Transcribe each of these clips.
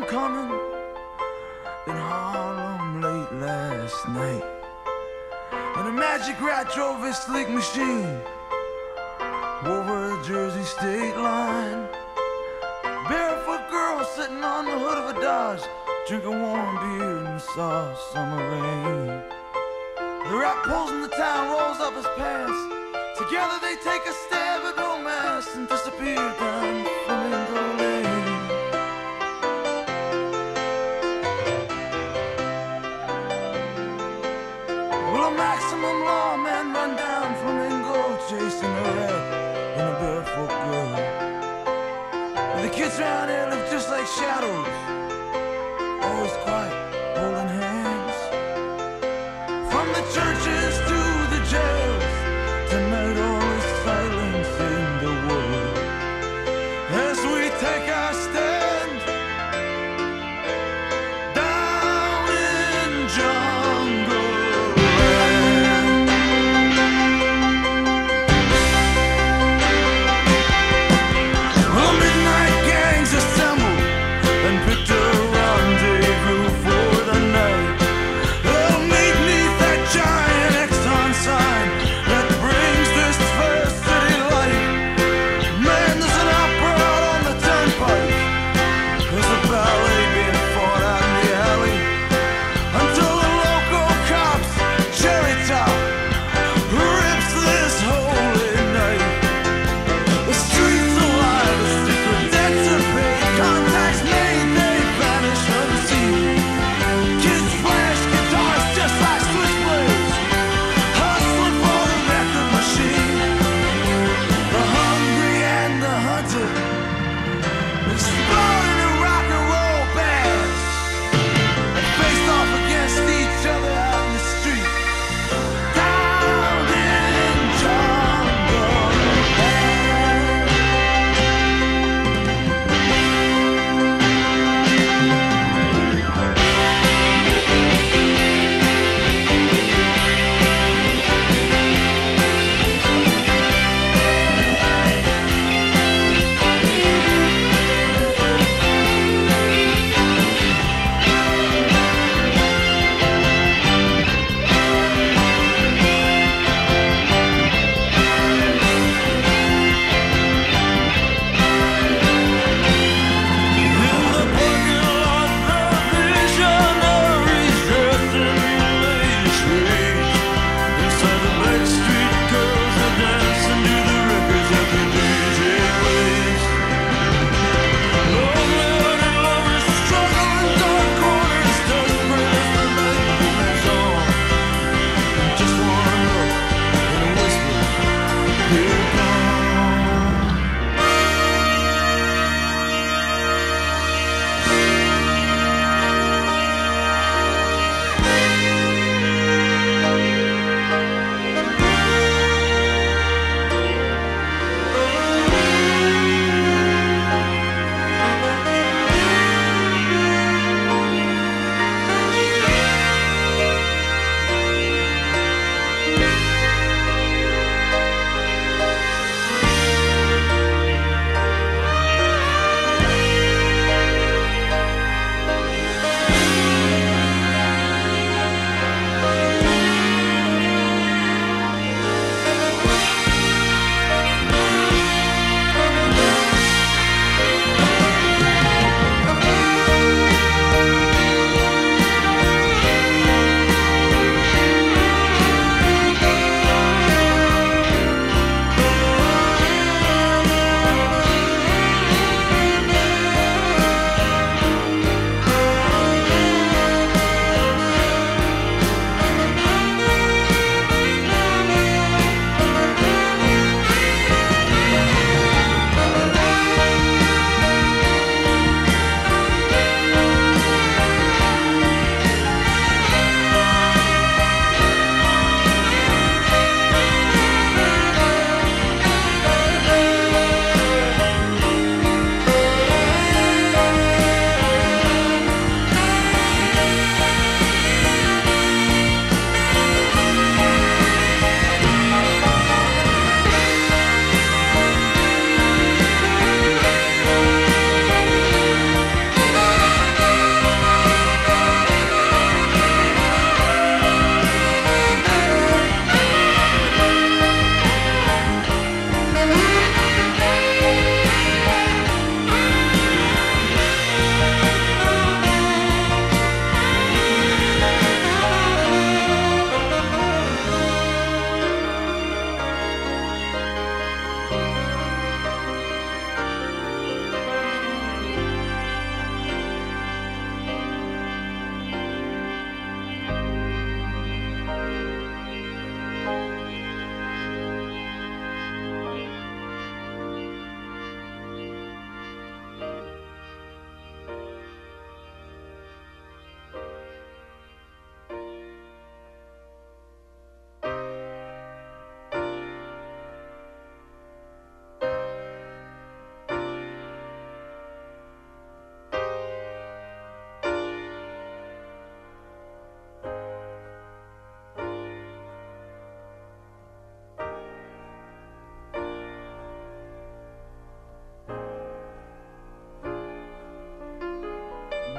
coming in Harlem late last night, and a magic rat drove his sleek machine over a Jersey state line. Barefoot girl sitting on the hood of a Dodge, drinking warm beer in the soft summer rain. The rat pulls in the town, rolls up his pants. Together they take a stab at romance and disappear down Flamingo Lane. Well, a maximum lawman run down Flamingo, chasing a rat and a barefoot girl. And the kids around here live just like shadows, always quiet, holding hands. From the churches to the jails, tonight all is silence in the world as we take our stand down in jungle land. Well, midnight gangs assembled and picked up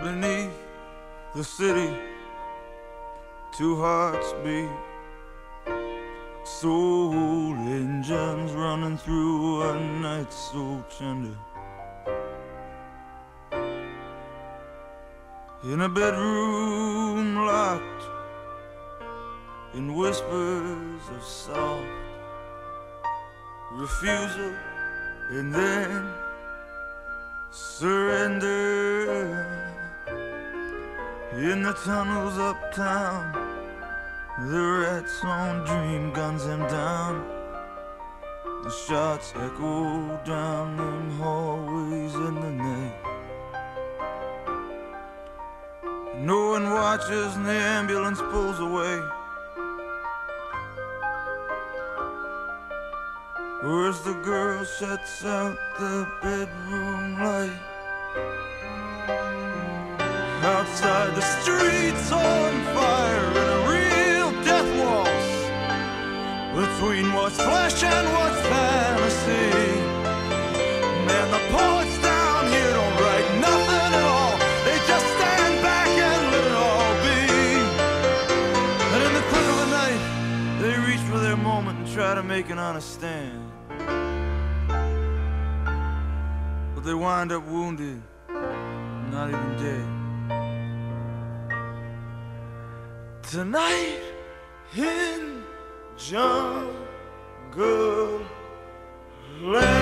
beneath the city, two hearts beat, soul engines running through a night so tender. In a bedroom locked in whispers of soft refusal and then surrender. In the tunnels uptown, the rats on dream guns them down. The shots echo down them hallways in the night. No one watches and the ambulance pulls away. Or as the girl shuts out the bedroom light. Outside the streets on fire in a real death waltz between what's flesh and what's fantasy. Man, the poets down here don't write nothing at all. They just stand back and let it all be. And in the quick of the night, they reach for their moment and try to make an honest stand. But they wind up wounded, not even dead. Tonight in Jungle Land.